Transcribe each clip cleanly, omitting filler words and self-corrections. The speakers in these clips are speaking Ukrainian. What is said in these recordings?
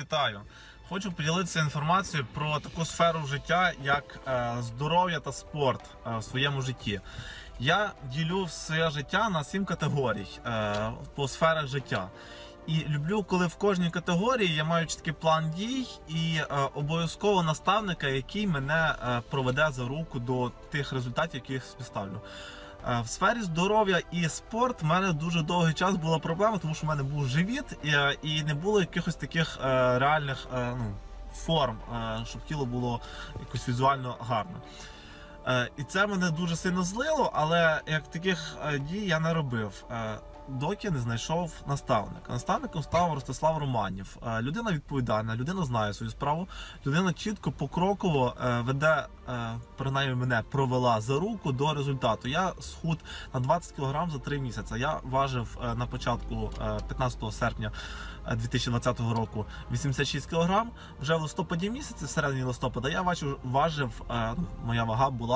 вітаю! Хочу поділитися інформацією про таку сферу життя, як здоров'я та спорт в своєму житті. Я ділю своє життя на 7 категорій по сферах життя. І люблю, коли в кожній категорії я маю чіткий план дій і обов'язково наставника, який мене проведе за руку до тих результатів, які я собі ставлю. В сфері здоров'я і спорт в мене дуже довгий час була проблема, тому що в мене був живіт і не було якихось таких реальних форм, щоб тіло було якось візуально гарно. І це мене дуже сильно злило, але як таких дій я не робив, доки не знайшов наставника. Наставником став Ростислав Романів. Людина відповідальна, людина знає свою справу, людина чітко, покроково веде, принаймні мене провела за руку до результату. Я схуд на 20 кг за 3 місяці. Я важив на початку 15 серпня 2020 року 86 кг. Вже в листопаді місяці, в середині листопада, я важив, моя вага була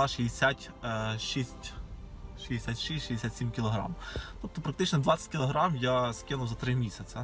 66-67 кг. Тобто практично 20 кг я скинув за 3 місяці.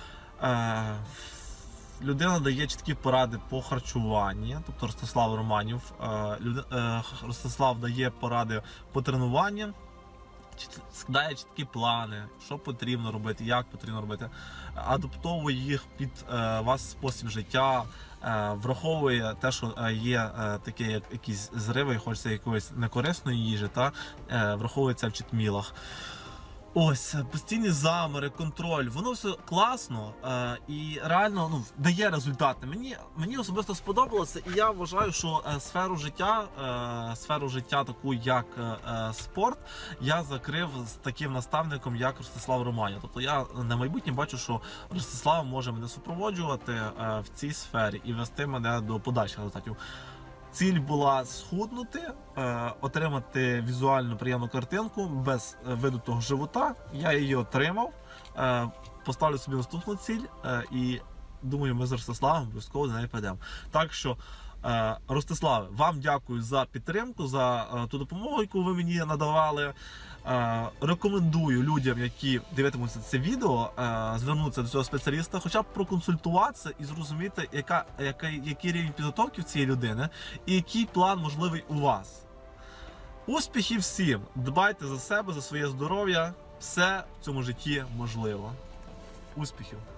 Людина дає чіткі поради по харчуванню, тобто Ростислав Романів. Ростислав дає поради по тренуванню, складає чіткі плани, що потрібно робити, як потрібно робити, адаптовує їх під вас спосіб життя, враховує те, що є таке, як якісь зриви, хочеться якоїсь некорисної їжі, враховує це в читмілах. Ось, постійні заміри, контроль, воно все класно і реально дає результати. Мені особисто сподобалося, і я вважаю, що сферу життя таку, як спорт, я закрив з таким наставником, як Ростислав Романів. Тобто я на майбутнє бачу, що Ростислав може мене супроводжувати в цій сфері і вести мене до подальших результатів. Ціль була схуднути, отримати візуально приємну картинку без видутого живота. Я її отримав, поставлю собі наступну ціль і думаю, ми з Ростиславом обов'язково до неї підемо. Так що, Ростиславе, вам дякую за підтримку, за ту допомогу, яку ви мені надавали. Рекомендую людям, які дивитимуться це відео, звернутися до цього спеціаліста, хоча б проконсультуватися і зрозуміти, який рівень підготовки в цієї людини і який план можливий у вас. Успіхів всім! Дбайте за себе, за своє здоров'я. Все в цьому житті можливо. Успіхів!